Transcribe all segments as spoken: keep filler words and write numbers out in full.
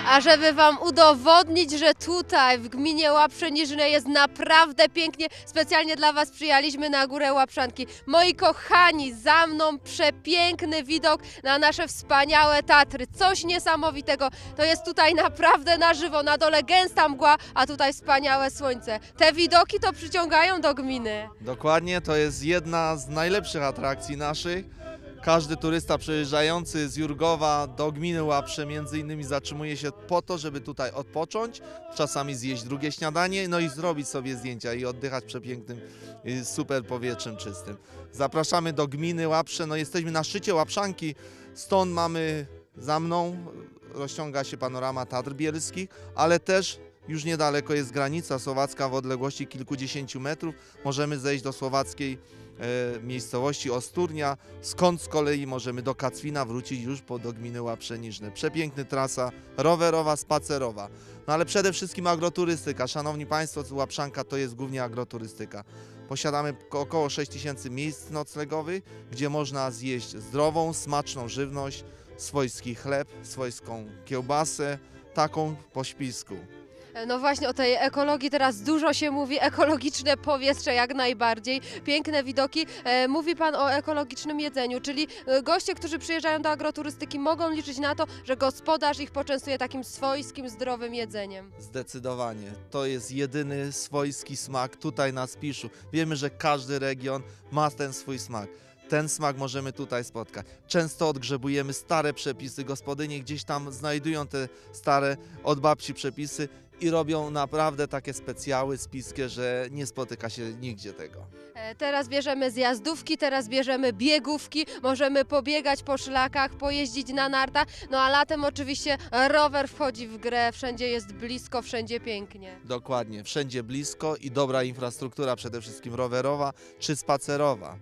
A żeby Wam udowodnić, że tutaj w gminie Łaprzeniżne jest naprawdę pięknie, specjalnie dla Was przyjechaliśmy na Górę Łapszanki. Moi kochani, za mną przepiękny widok na nasze wspaniałe Tatry. Coś niesamowitego. To jest tutaj naprawdę na żywo. Na dole gęsta mgła, a tutaj wspaniałe słońce. Te widoki to przyciągają do gminy. Dokładnie, to jest jedna z najlepszych atrakcji naszych. Każdy turysta przyjeżdżający z Jurgowa do gminy Łaprze między innymi zatrzymuje się po to, żeby tutaj odpocząć, czasami zjeść drugie śniadanie, no i zrobić sobie zdjęcia i oddychać przepięknym, super powietrzem czystym. Zapraszamy do gminy Łaprze, no jesteśmy na szczycie Łapszanki, stąd mamy za mną, rozciąga się panorama Tatr Bielskich, ale też już niedaleko jest granica słowacka w odległości kilkudziesięciu metrów. Możemy zejść do słowackiej e, miejscowości Osturnia, skąd z kolei możemy do Kacwina wrócić już po, do gminy Łaprzeniżne. Przepiękna trasa rowerowa, spacerowa. No ale przede wszystkim agroturystyka. Szanowni Państwo, Łapszanka to jest głównie agroturystyka. Posiadamy około sześć tysięcy miejsc noclegowych, gdzie można zjeść zdrową, smaczną żywność, swojski chleb, swojską kiełbasę, taką po śpisku. No właśnie, o tej ekologii teraz dużo się mówi, ekologiczne powietrze jak najbardziej, piękne widoki. E, mówi Pan o ekologicznym jedzeniu, czyli goście, którzy przyjeżdżają do agroturystyki, mogą liczyć na to, że gospodarz ich poczęstuje takim swojskim, zdrowym jedzeniem. Zdecydowanie. To jest jedyny swojski smak tutaj na Spiszu. Wiemy, że każdy region ma ten swój smak. Ten smak możemy tutaj spotkać. Często odgrzebujemy stare przepisy. Gospodynie gdzieś tam znajdują te stare od babci przepisy i robią naprawdę takie specjały spiskie, że nie spotyka się nigdzie tego. E, teraz bierzemy zjazdówki, teraz bierzemy biegówki, możemy pobiegać po szlakach, pojeździć na nartach, no a latem oczywiście rower wchodzi w grę, wszędzie jest blisko, wszędzie pięknie. Dokładnie, wszędzie blisko i dobra infrastruktura, przede wszystkim rowerowa czy spacerowa.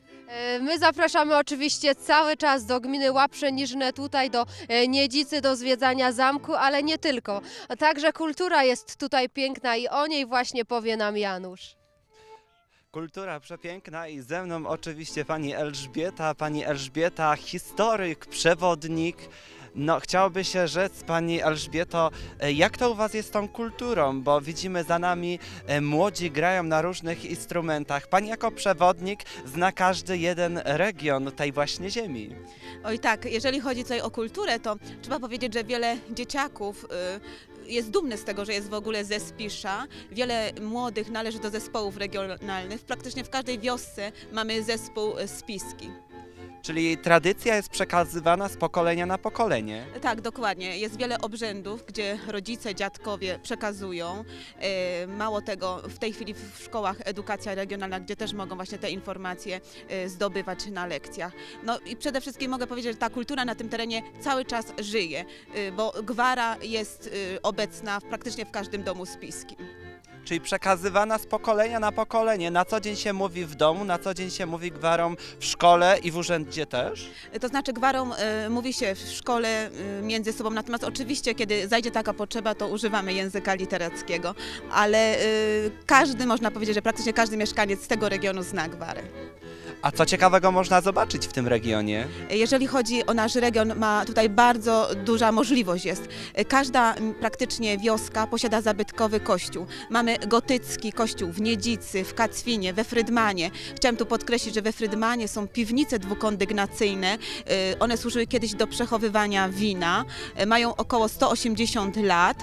My zapraszamy oczywiście cały czas do gminy Łaprzeniżne, tutaj do Niedzicy, do zwiedzania zamku, ale nie tylko. Także kultura jest tutaj piękna i o niej właśnie powie nam Janusz. Kultura przepiękna i ze mną oczywiście pani Elżbieta, pani Elżbieta, historyk, przewodnik. No, chciałoby się rzec, pani Elżbieto, jak to u was jest z tą kulturą, bo widzimy za nami młodzi grają na różnych instrumentach. Pani jako przewodnik zna każdy jeden region tej właśnie ziemi. Oj tak, jeżeli chodzi tutaj o kulturę, to trzeba powiedzieć, że wiele dzieciaków y, jest dumnych z tego, że jest w ogóle ze Spisza. Wiele młodych należy do zespołów regionalnych. Praktycznie w każdej wiosce mamy zespół spiski. Czyli tradycja jest przekazywana z pokolenia na pokolenie. Tak, dokładnie. Jest wiele obrzędów, gdzie rodzice, dziadkowie przekazują. Mało tego, w tej chwili w szkołach edukacja regionalna, gdzie też mogą właśnie te informacje zdobywać na lekcjach. No i przede wszystkim mogę powiedzieć, że ta kultura na tym terenie cały czas żyje, bo gwara jest obecna praktycznie w każdym domu spiskim. Czyli przekazywana z pokolenia na pokolenie. Na co dzień się mówi w domu, na co dzień się mówi gwarą w szkole i w urzędzie też? To znaczy gwarą y, mówi się w szkole y, między sobą, natomiast oczywiście kiedy zajdzie taka potrzeba, to używamy języka literackiego, ale y, każdy, można powiedzieć, że praktycznie każdy mieszkaniec z tego regionu zna gwarę. A co ciekawego można zobaczyć w tym regionie? Jeżeli chodzi o nasz region, ma tutaj bardzo duża możliwość jest. Każda praktycznie wioska posiada zabytkowy kościół. Mamy gotycki kościół w Niedzicy, w Kacwinie, we Frydmanie. Chciałam tu podkreślić, że we Frydmanie są piwnice dwukondygnacyjne. One służyły kiedyś do przechowywania wina. Mają około sto osiemdziesiąt lat.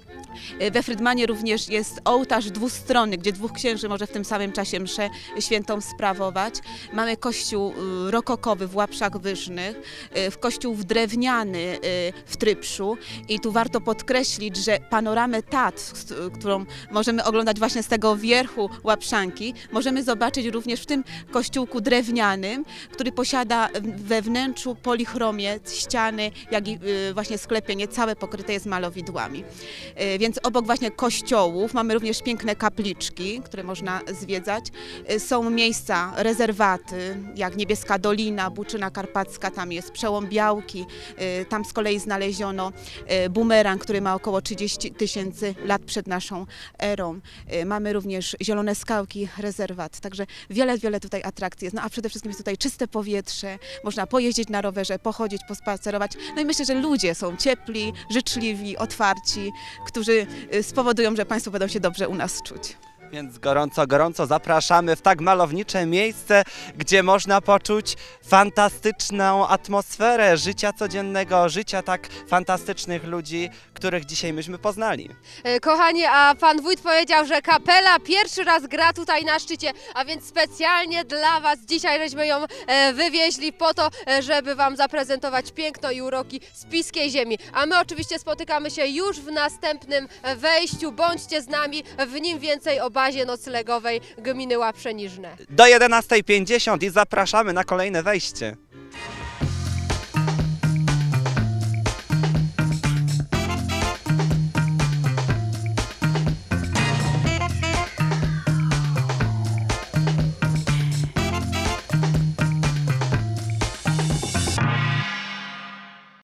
We Frydmanie również jest ołtarz dwustronny, gdzie dwóch księży może w tym samym czasie mszę świętą sprawować. Mamy kościół rokokowy w Łapszach Wyżnych, w kościół w drewniany w Trypszu i tu warto podkreślić, że panoramę Tatr, którą możemy oglądać właśnie z tego wierchu Łapszanki, możemy zobaczyć również w tym kościółku drewnianym, który posiada we wnętrzu polichromię, ściany, jak i właśnie sklepienie całe pokryte jest malowidłami. E, Więc obok właśnie kościołów mamy również piękne kapliczki, które można zwiedzać. E, Są miejsca, rezerwaty, jak Niebieska Dolina, Buczyna Karpacka, tam jest przełom Białki. E, Tam z kolei znaleziono e, bumerang, który ma około trzydzieści tysięcy lat przed naszą erą. E, Mamy również Zielone Skałki, rezerwat, także wiele, wiele tutaj atrakcji jest. No a przede wszystkim jest tutaj czyste powietrze, można pojeździć na rowerze, pochodzić, pospacerować. No i myślę, że ludzie są ciepli, życzliwi, otwarci, którzy y, spowodują, że Państwo będą się dobrze u nas czuć. Więc gorąco, gorąco zapraszamy w tak malownicze miejsce, gdzie można poczuć fantastyczną atmosferę życia codziennego, życia tak fantastycznych ludzi, których dzisiaj myśmy poznali. E, Kochani, a pan wójt powiedział, że kapela pierwszy raz gra tutaj na szczycie, a więc specjalnie dla was dzisiaj żeśmy ją e, wywieźli po to, e, żeby wam zaprezentować piękno i uroki Spiskiej Ziemi. A my oczywiście spotykamy się już w następnym e, wejściu. Bądźcie z nami, w nim więcej o bazie noclegowej gminy Łaprzeniżne. Do jedenastej pięćdziesiąt i zapraszamy na kolejne wejście.